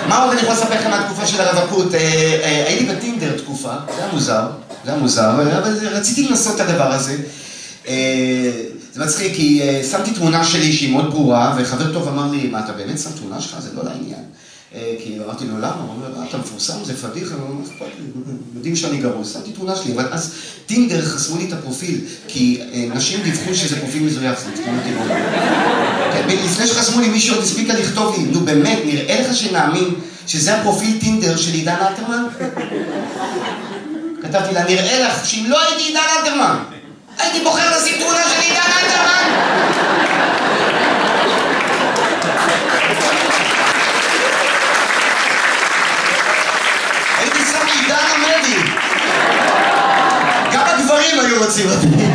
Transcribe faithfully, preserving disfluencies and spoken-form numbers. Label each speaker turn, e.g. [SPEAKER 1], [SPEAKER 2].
[SPEAKER 1] מה עוד אני יכול לספר לכם מהתקופה של הרווקות? הייתי בטינדר תקופה, זה היה מוזר, זה היה מוזר, אבל רציתי לנסות את הדבר הזה. זה מצחיק, כי שמתי תמונה שלי שהיא מאוד ברורה, וחבר טוב אמר לי, מה, אתה באמת שם תמונה שלך? זה לא לעניין. כי אמרתי לו, למה? הוא אומר, אתה מפורסם, זה פדיחה, יודעים שאני גרוש, שמתי תמונה שלי, אבל אז טינדר חסמו לי את הפרופיל, כי נשים דיווחו שזה פרופיל מזויף, זה תמונתי לא. לפני שחסמו לי, מישהו עוד הספיקה לכתוב לי, נו באמת, נראה לך שנאמין שזה הפרופיל טינדר של עידן אלתרמן? כתבתי לה, נראה לך שאם לא הייתי עידן אלתרמן, הייתי בוחר לשים תמונה של עידן אלתרמן! הייתי שם עידן עמדי! גם הגברים היו רוצים אותי.